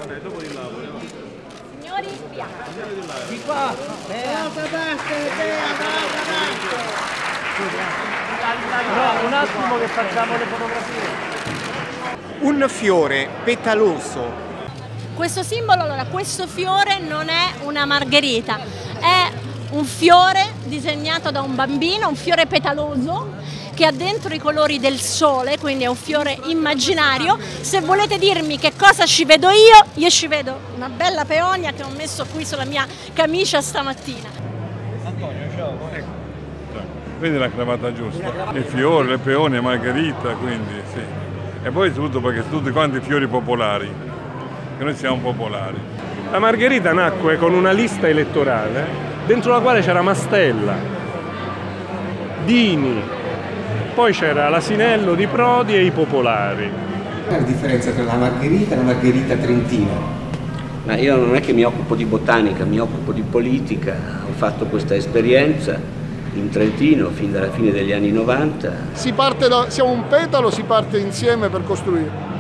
dopo di là, Signori, via. Di qua. No, un attimo che facciamo le fotografie. Un fiore petaloso. Questo simbolo, allora, questo fiore non è una margherita, è un fiore disegnato da un bambino, un fiore petaloso che ha dentro i colori del sole, quindi è un fiore immaginario. Se volete dirmi che cosa ci vedo io ci vedo una bella peonia che ho messo qui sulla mia camicia stamattina. Antonio, ciao. Ecco. Vedi la cravatta giusta? I fiori, le peonie, margherita, quindi sì. E poi tutto perché sono tutti quanti fiori popolari, che noi siamo popolari. La margherita nacque con una lista elettorale dentro la quale c'era Mastella, Dini, poi c'era l'Asinello di Prodi e i popolari. Qual è la differenza tra la margherita e la margherita trentina? Ma io non è che mi occupo di botanica, mi occupo di politica, ho fatto questa esperienza in Trentino fin dalla fine degli anni 90. Siamo un petalo, si parte insieme per costruire.